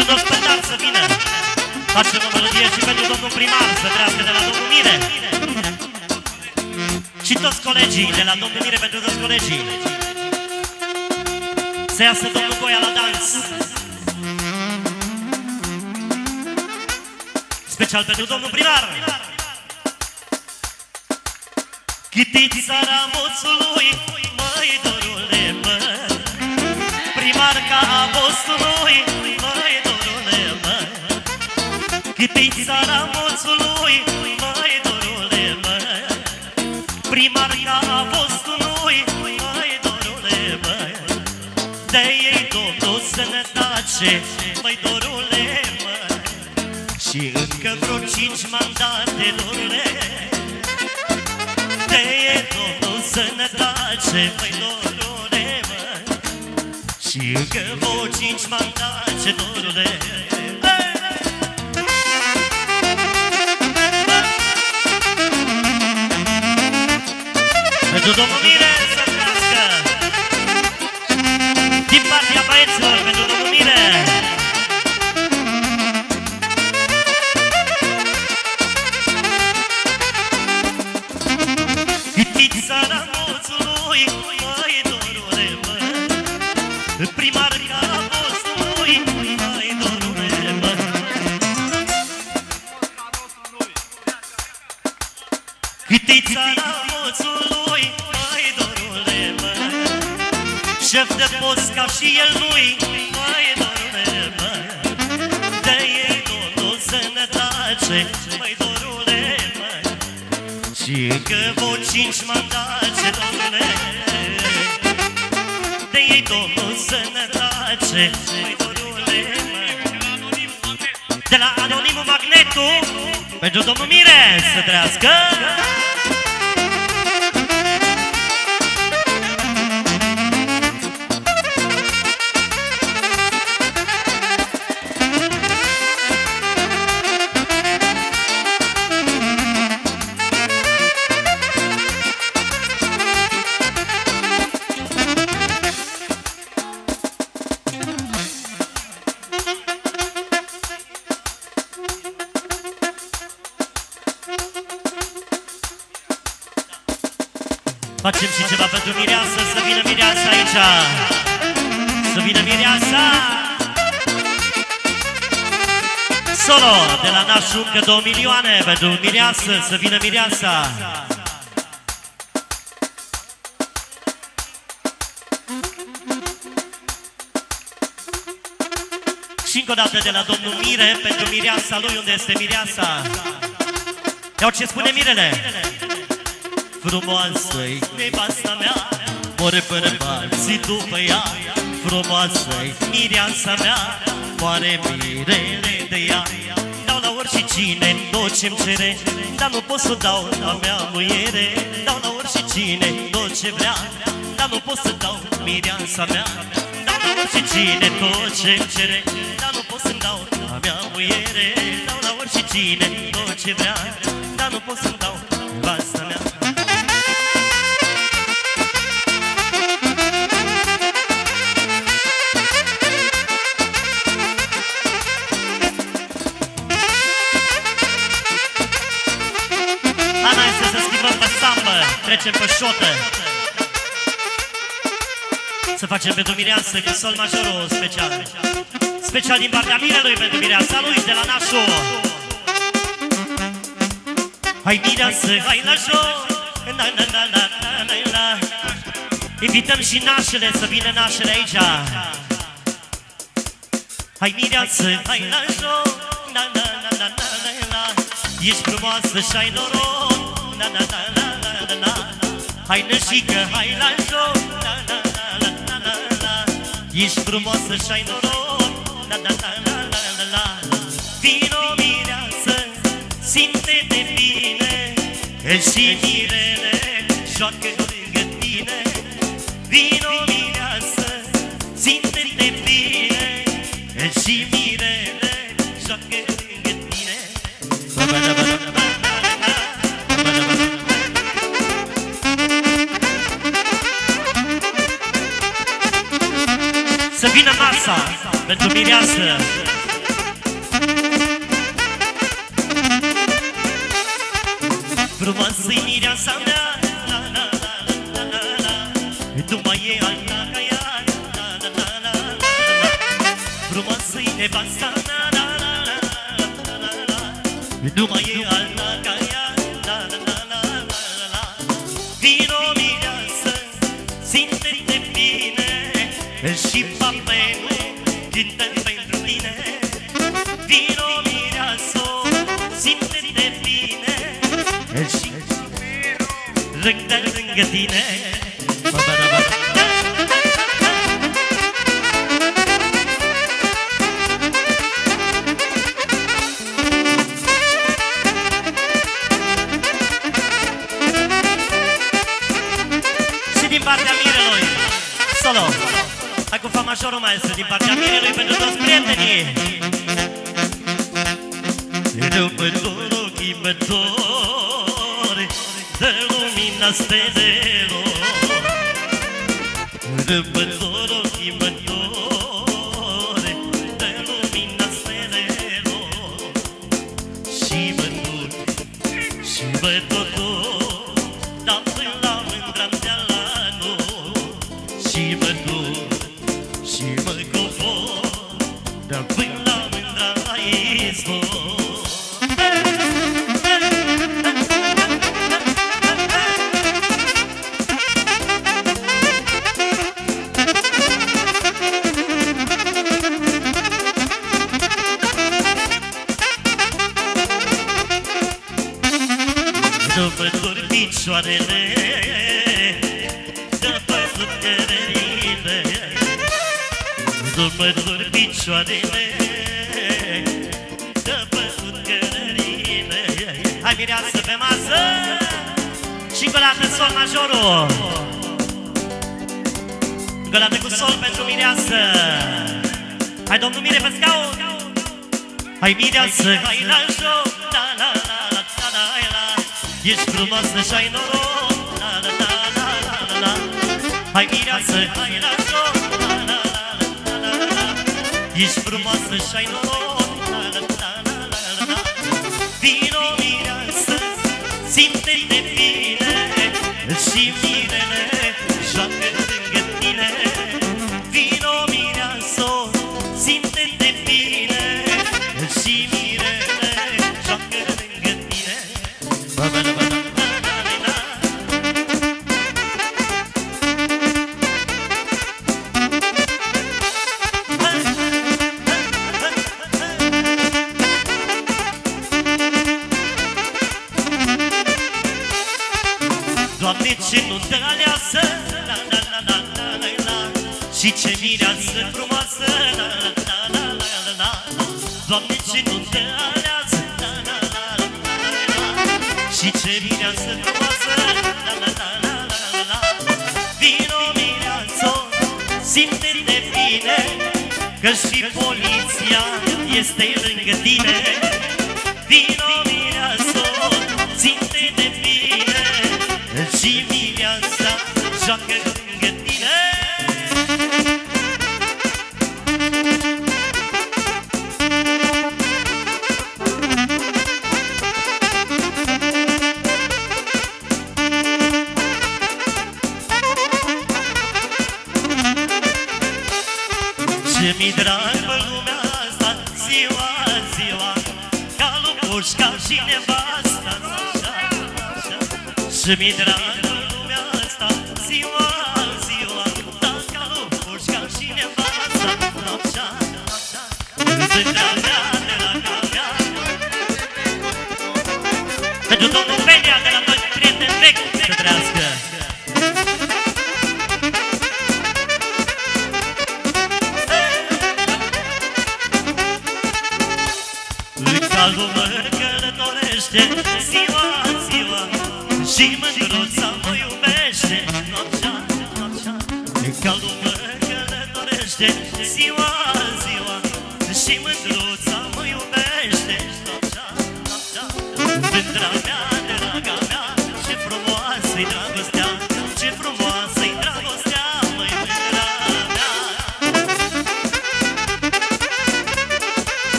Și un ospătar să vină. Facem o melodie și pentru domnul primar, să trească de la domnul Mire. Și toți colegii, de la domnul Mire pentru toți colegii. Să iasă domnul Goia la dans. Special pentru domnul primar. Chitița Ramoțului, măi dorule, mă. Primar ca apostolului, măi dorule, mă. Chitița Ramoțului, măi dorule, mă. Primar ca apostolului, măi dorule, mă. De ei Domnul sănătate, măi dorule, mă. Și încă vreo 5 mandate, dorule. De ei Domnul sănătate, măi dorule, mă. Și încă vreo 5 mandate, dorule. Pentru domnul Mire să trească. Din partea băieților, pentru domnul Mire. Chitița Ramoțului, măi dorule, mă. Primar ca apostolului, măi dorule, mă. Chitița Ramoțului, măi dorule, mă. Șef de post ca și el nu-i, măi dorule, mă. De ei Domnul sănătate, măi dorule, mă. Și încă vreo 5 mandate, dorule. De ei Domnul sănătate, măi dorule, mă. De la Anonimul Magnetu, pentru domnul Mire să trească. Facem și ceva pentru mireasă, să vină mireasa aici. Să vină mireasa. Solo de la Nașu, încă 2 milioane pentru mireasă, să vină mireasa. Și încă o dată de la domnul Mire pentru mireasa lui, unde este mireasa. Iau ce spune Mirele. Frumoasă-i nevasta mea, moare până bani după ea. Frumoasă-i mireasa mea, moare mirele de ea. Dau la oricine tot ce-mi cere, dar nu pot să dau la mea muiere. Dau la oricine tot ce vrea, dar nu pot să dau mireasa mea. Dau la oricine tot ce-mi cere, dar nu pot să dau la mea muiere. Dau la oricine tot ce vrea, dar nu pot să dau nevasta mea. Ana este să schimbăm pe sambă, trecem pe șotă. Să facem pentru mireasă cu sol majorul special. Special din partea Mirelui pentru mireasa lui de la Nașu. Hai mireasă, hai la joc, na na na na na na. Invităm și nașele, să vină nașele aici. Hai mireasă, hai la joc, na na na na na na. Ești frumoasă și-ai noroc, na na na na na na. Hai nășică, hai la joc, na na na na na na. Ești frumoasă și-ai noroc, na na na na na na. Vino mireasă, simte-te bine, și mirele joacă lângă tine. Vino mireasă, simte-te bine, și mirele joacă lângă tine. Să vină masa pentru mireasă. Frumoasă-i mireasa mea, la la la la la la. Nu mai e alta ca ea, la la la la la. Frumoasă-i nevasta mea, la la la la la la. Nu mai e alta ca ea, la la la la la la. Vino mireasă, simte-te bine, și papelul cântă pentru tine. Vino mireasă, simte-te bine, și rândă lângă tine. Și din partea mirelui, solo, hai cu fa majorul maestru, din partea mirelui pentru toți prietenii. Rămător ochii mă dor de lumina stelelor. Rămător ochii mă dor de lumina stelelor. Și mă duc și mă tot duc, dar până la mândra-mi de la noi. Și mă duc și mă cobor, dar până la mândra izvor. Dă-mă dor picioarele, dă-mă puterile. Dă-mă dor picioarele, dă-mă puterile. Hai mireasă pe masă și încă o dată sol majorul. Încă o dată cu sol pentru mireasă. Hai domnul Mire pe scaun. Hai mireasă, hai la joc, la la la la la la la. Ești frumoasă și-ai noroc, la la la la la la la. Hai mireasă, hai la joc, la la la la la la. Ești frumoasă și-ai noroc, la la la la la la. Vino mireasă, simte-te bine, și mirele joacă lângă tine. Vino mireasă, simte-te bine, și mirele joacă lângă tine. Doamne, ce nuntă aleasă, la la la la la la la. Și ce mireasă frumoasă, la la la la la la la. Doamne, ce nuntă aleasă, la la la la la la. Și ce mireasă frumoasă, la la la la la la. Vino mireasă, simte-te bine, că și poliția este lângă tine. Vino mireasă, simte-te bine, și mireasa joacă lângă tine. Ce-mi dragă lumea asta, ziua, ziua, ca lui Pușca și nevasta. Ce-mi dragă lumea asta, ziua, ziua, ca lui Pușca și nevasta. Zândra mea de la camea, pentru domnul Peña de la toți prieteni vechi să trăiască. Calul mă călătorește, ziua, ziua, și mândruța mă iubește, noaptea, noaptea. Calul mă călătorește, ziua, ziua, și mândruța mă iubește, noaptea, noaptea. Mândra mea, draga mea, ce frumoasă-i dragostea, ce frumoasă-i dragostea, măi mândra mea.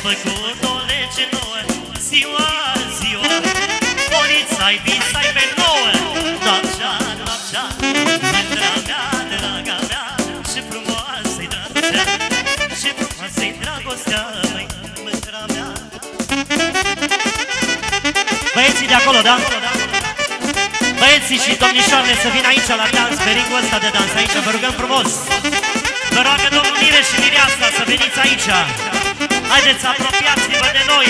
făcut o lege nouă, ziua, ziua, polițai visai pe nouă. Noaptea, noaptea, mândra mea, draga mea, și frumoasă-i dragostea, și frumoasă-i dragostea, măi, mândra mea. Băieții de acolo, da? Băieții și domnișoarele să vină aici la dans, pe ringul ăsta de dans, aici, vă rugăm frumos. Vă roagă domnul Mire și Mireasa să veniți aici. Haideți, apropiați-vă de noi.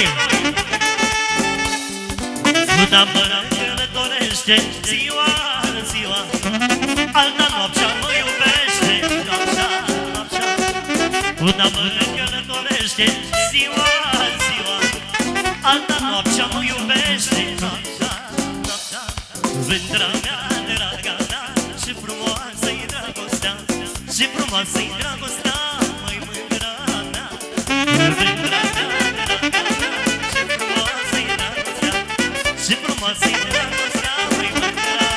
Una mână călătorește, ziua, ziua, alta noaptea mă iubește, noaptea, noaptea. Una mână călătorește, ziua, ziua, alta noaptea mă iubește, noaptea, noaptea. Mândra mea, draga mea, și frumoasă-i dragostea, și frumoasă-i dragostea, măi, mândra mea. Mândra mea, draga mea, și frumoasă-i dragostea, și frumoasă-i dragostea, măi, mândra mea.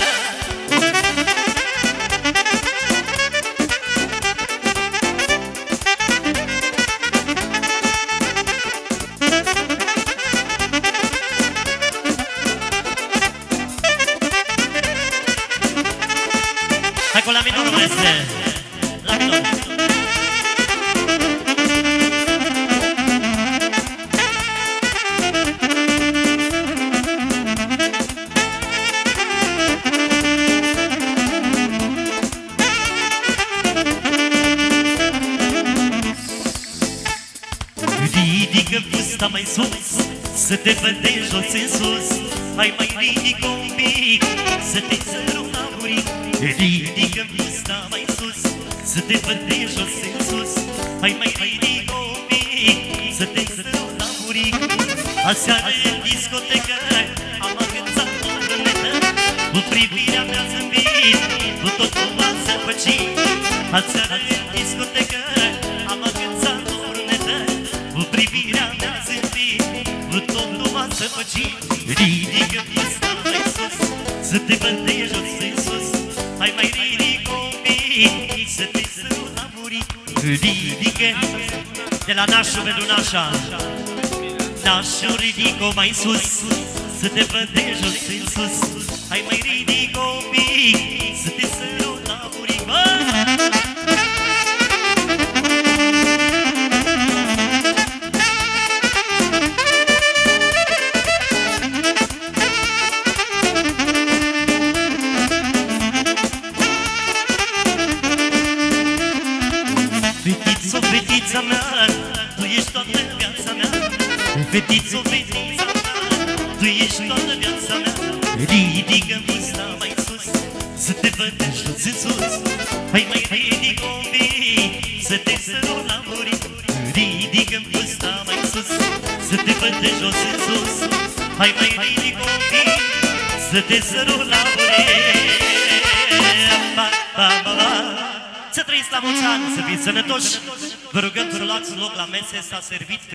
Hai cu la minunul, maestre! La minunul! Ridică vâsta mai sus, să te văd de jos în sus. Hai mai ridică un pic, să te sărut la buric. Ridică vâsta mai sus, să te văd de jos în sus. Hai mai ridică un pic, să te sărut la buric. Aseară în discotecă am agățat o brânetă, cu privirea mea zâmbit, cu totul m-a zăpăcit. Aseară în discotecă am agățat o brânetă, cu privirea mea zâmbit, cu totul m-a zăpăcit. Ridică vâsta mai sus, să te văd de jos în sus. Hai mai ridică un pic, să te sărut la buric. Ridică de la nașul pentru nașa, nașul ridică mai sus, să te văd de jos în sus. Hai mai ridică un pic, să te sărut la buric. Fetițo, fetița mea, tu ești toată viața mea. Fetițo, fetița mea, tu ești toată viața mea. Ridică vâsta mai sus, să te văd de jos în sus. Hai mai ridică un pic, să te sărut la buric. Ridică vâsta mai sus, să te văd de jos în sus. Hai mai ridică un pic, să te sărut la buric. Ba, ba, ba, ba. Să trăiți la mulți ani, să fiți sănătoși. Vă rugăm să luați loc la mese, s-a servit.